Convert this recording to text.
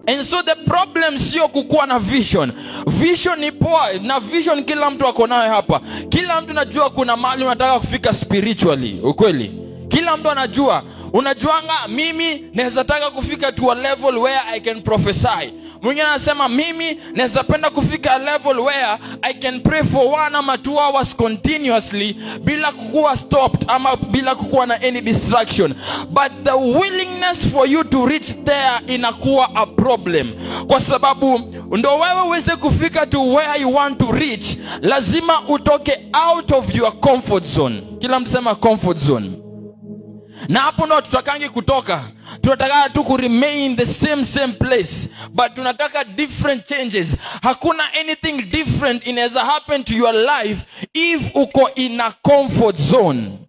And so the problem sio kukuwa na vision. Vision ni poa, na vision kila mtu ako nayo hapa. Kila mtu anajua kuna mahali unataka kufika spiritually, ukweli. Kila mtu anajua. Unajuanga mimi naweza taka kufika to a level where I can prophesy. Mwingine anasema mimi naweza penda kufika a level where I can pray for 1 ama 2 hours continuously bila kukuwa stopped ama bila kukuwa na any distraction. But the willingness for you to reach there inakuwa a problem. Kwa sababu ndo wewe uweze kufika to where you want to reach, lazima utoke out of your comfort zone. Kila mtu sema comfort zone. Na hapo ndo tutakangi kutoka. Tunataka tu ku remain the same place, but tunataka different changes. Hakuna anything different inaweza happen to your life if uko in a comfort zone.